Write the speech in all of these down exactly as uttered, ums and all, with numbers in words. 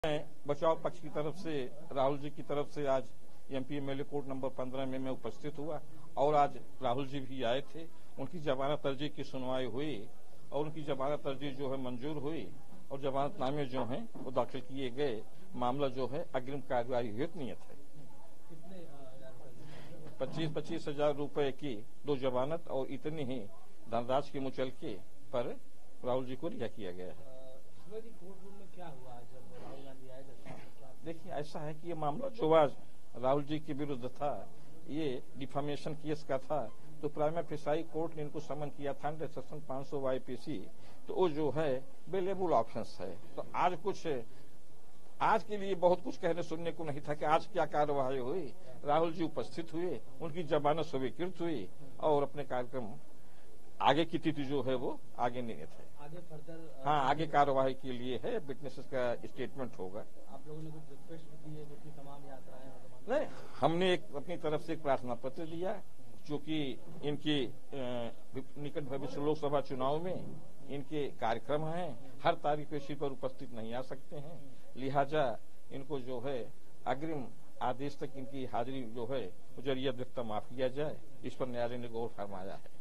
बचाव पक्ष की तरफ से राहुल जी की तरफ से आज एमपी एमएलए कोर्ट नंबर पंद्रह में मैं उपस्थित हुआ और आज राहुल जी भी आए थे। उनकी जमानत अर्जी की सुनवाई हुई और उनकी जमानत अर्जी जो है मंजूर हुई और जमानतनामे जो हैं वो दाखिल किए गए। मामला जो है अग्रिम कार्यवाही हेतु नियत है। पच्चीस पच्चीस हजार रूपये की दो जमानत और इतनी ही धनराशि के मुचलके पर राहुल जी को रिहा किया गया है। क्या हुआ जब राहुल गांधी आए थे? देखिए, ऐसा है कि ये मामला जो आज राहुल जी के विरुद्ध था, ये डिफामेशन केस का था, तो प्राइमा फेसाई कोर्ट ने इनको समन किया था अंडर सेक्शन पाँच सौ वाईपीसी। तो वो जो है अवेलेबल ऑप्शंस है। तो आज कुछ आज के लिए बहुत कुछ कहने सुनने को नहीं था कि आज क्या कार्यवाही हुई। राहुल जी उपस्थित हुए, उनकी जमानत स्वीकृत हुई और अपने कार्यक्रम आगे की तिथि जो है वो आगे नियत है। आगे फर्दर हाँ, आगे कार्यवाही के लिए है, विटनेसेस का स्टेटमेंट होगा। आप लोगों ने कुछ रिक्वेस्ट की है कि तमाम यात्राएं? नहीं, हमने एक अपनी तरफ से एक प्रार्थना पत्र दिया, क्योंकि इनके निकट भविष्य लोकसभा चुनाव में इनके कार्यक्रम हैं, हर तारीख पे इसी पर उपस्थित नहीं आ सकते हैं, लिहाजा इनको जो है अग्रिम आदेश तक इनकी हाजिरी जो है जरिया दफ्तर माफ किया जाए। इस पर न्यायालय ने गौर फरमाया है।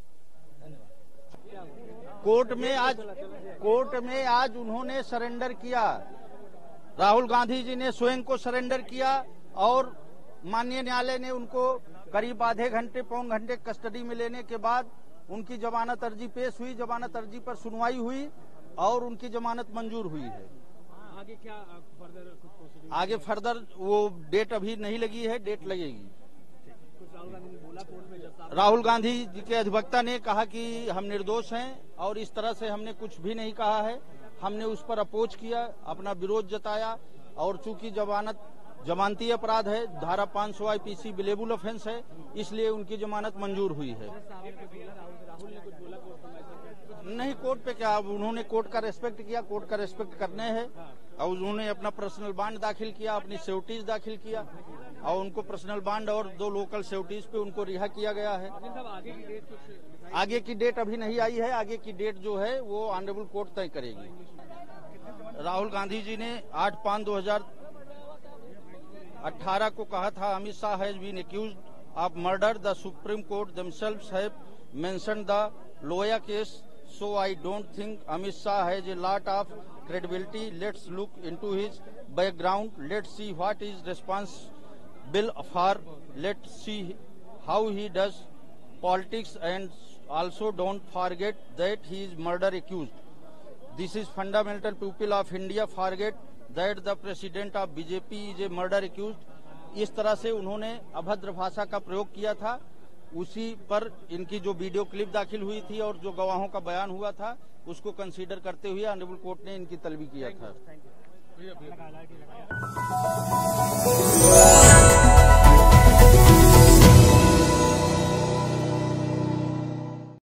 कोर्ट में आज कोर्ट में आज उन्होंने सरेंडर किया। राहुल गांधी जी ने स्वयं को सरेंडर किया और माननीय न्यायालय ने उनको करीब आधे घंटे पौन घंटे कस्टडी में लेने के बाद उनकी जमानत अर्जी पेश हुई। जमानत अर्जी पर सुनवाई हुई और उनकी जमानत मंजूर हुई है। आगे क्या फर्दर कुछ प्रोसीडिंग? आगे फर्दर वो डेट अभी नहीं लगी है, डेट लगेगी। कुछ राहुल गांधी ने बोला कोर्ट में? जब राहुल गांधी जी के अधिवक्ता ने कहा कि हम निर्दोष हैं और इस तरह से हमने कुछ भी नहीं कहा है। हमने उस पर अपोज किया, अपना विरोध जताया और चूंकि जमानत जमानती अपराध है, धारा पाँच सौ आईपीसी बिलेबल ऑफेंस है, इसलिए उनकी जमानत मंजूर हुई है। राहुल ने कुछ बोला कोर्ट में? नहीं, कोर्ट पे क्या, उन्होंने कोर्ट का रेस्पेक्ट किया, कोर्ट का रेस्पेक्ट करने हैं और उन्होंने अपना पर्सनल बांड दाखिल किया, अपनी सेफ्टीज दाखिल किया और उनको पर्सनल बांड और दो लोकल सेफ्टीज पे उनको रिहा किया गया है। आगे की डेट कुछ? आगे की डेट अभी नहीं आई है। आगे की डेट जो है वो ऑनरेबल कोर्ट तय करेगी। राहुल गांधी जी ने आठ पाँच दो हजार अठारह को कहा था, Amit Shah has been accused of murder, the Supreme Court themselves have mentioned the Loya case, so I don't think Amit Shah has a lot of credibility. Let's look into his background. Let's see what is responsible for. Let's see how he does politics, and also don't forget that he is murder accused. This is fundamental people of India forget that the president of B J P is a murder accused. इस तरह से उन्होंने अभद्र भाषा का प्रयोग किया था। उसी पर इनकी जो वीडियो क्लिप दाखिल हुई थी और जो गवाहों का बयान हुआ था उसको कंसीडर करते हुए ऑनरेबल कोर्ट ने इनकी तलबी किया था।